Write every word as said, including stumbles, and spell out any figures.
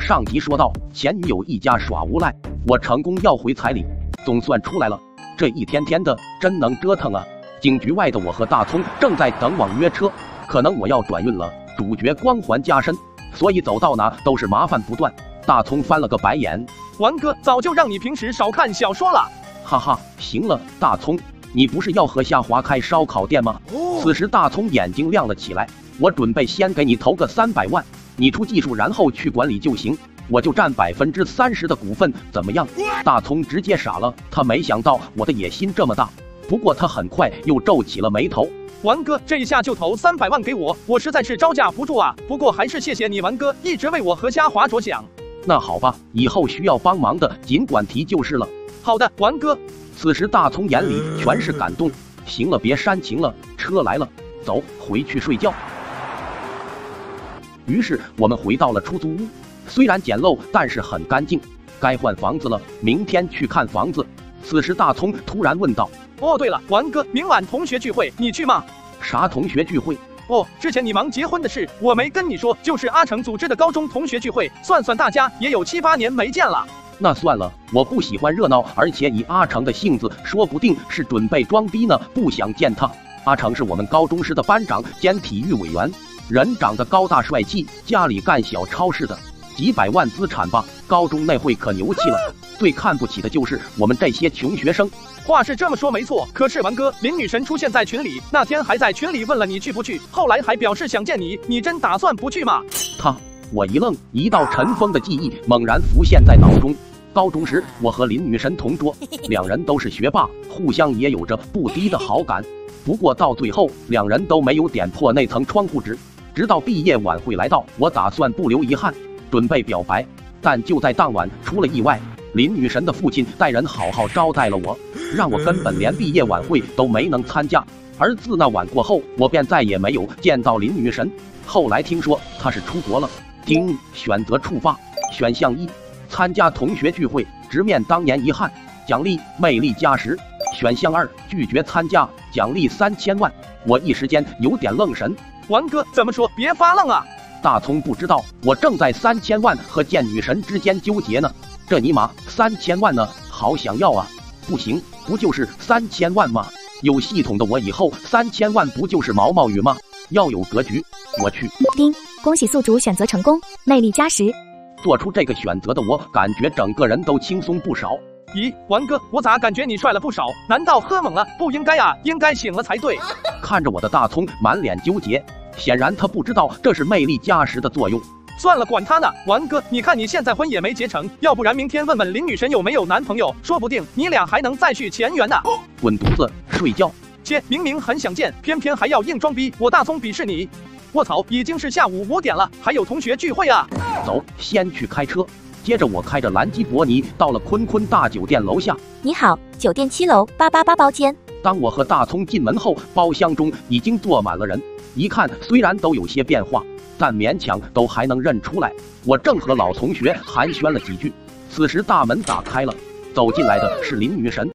上集说到，前女友一家耍无赖，我成功要回彩礼，总算出来了。这一天天的真能折腾啊！警局外的我和大葱正在等网约车，可能我要转运了，主角光环加深，所以走到哪都是麻烦不断。大葱翻了个白眼， 王哥早就让你平时少看小说了。 哈哈，行了，大葱，你不是要和夏华开烧烤店吗？哦、此时大葱眼睛亮了起来，我准备先给你投个三百万，你出技术，然后去管理就行。我就占百分之三十的股份，怎么样？大葱直接傻了，他没想到我的野心这么大。不过他很快又皱起了眉头。 王哥，这一下就投三百万给我，我实在是招架不住啊！不过还是谢谢你，王哥，一直为我和嘉华着想。 那好吧，以后需要帮忙的尽管提就是了。 好的，王哥。 此时大葱眼里全是感动。行了，别煽情了，车来了，走，回去睡觉。于是我们回到了出租屋。虽然简陋，但是很干净。该换房子了，明天去看房子。此时大葱突然问道：“ 哦，对了，王哥，明晚同学聚会，你去吗？”“ 啥同学聚会？”“ 哦，之前你忙结婚的事，我没跟你说，就是阿成组织的高中同学聚会，算算大家也有七八年没见了。”“ 那算了，我不喜欢热闹，而且以阿成的性子，说不定是准备装逼呢，不想见他。阿成是我们高中时的班长兼体育委员，人长得高大帅气，家里干小超市的。”几百万资产吧，高中那会可牛气了。最看不起的就是我们这些穷学生。 话是这么说没错，可是王哥，林女神出现在群里，那天还在群里问了你去不去，后来还表示想见你，你真打算不去吗？ 他，我一愣，一道尘封的记忆猛然浮现在脑中。高中时，我和林女神同桌，两人都是学霸，互相也有着不低的好感。不过到最后，两人都没有点破那层窗户纸。直到毕业晚会来到，我打算不留遗憾。准备表白，但就在当晚出了意外。林女神的父亲带人好好招待了我，让我根本连毕业晚会都没能参加。而自那晚过后，我便再也没有见到林女神。后来听说她是出国了。丁，选择触发。选项一，参加同学聚会，直面当年遗憾，奖励魅力加十。选项二，拒绝参加，奖励三千万。我一时间有点愣神。 王哥，怎么说？别发愣啊！ 大葱不知道，我正在三千万和见女神之间纠结呢。这尼玛三千万呢，好想要啊！不行，不就是三千万吗？有系统的我以后三千万不就是毛毛雨吗？要有格局，我去。 丁，恭喜宿主选择成功，魅力加十。 做出这个选择的我，感觉整个人都轻松不少。 咦，王哥，我咋感觉你帅了不少？难道喝猛了？不应该啊，应该醒了才对。 看着我的大葱满脸纠结。显然他不知道这是魅力加十的作用。 算了，管他呢，王哥，你看你现在婚也没结成，要不然明天问问林女神有没有男朋友，说不定你俩还能再续前缘呢。 滚犊子，睡觉！ 切，明明很想见，偏偏还要硬装逼，我大葱鄙视你！卧槽，已经是下午五点了，还有同学聚会啊！ 走，先去开车。接着我开着兰基伯尼到了坤坤大酒店楼下。 你好，酒店七楼八八八包间。 当我和大葱进门后，包厢中已经坐满了人。一看虽然都有些变化，但勉强都还能认出来。我正和老同学寒暄了几句，此时大门打开了，走进来的是林女神。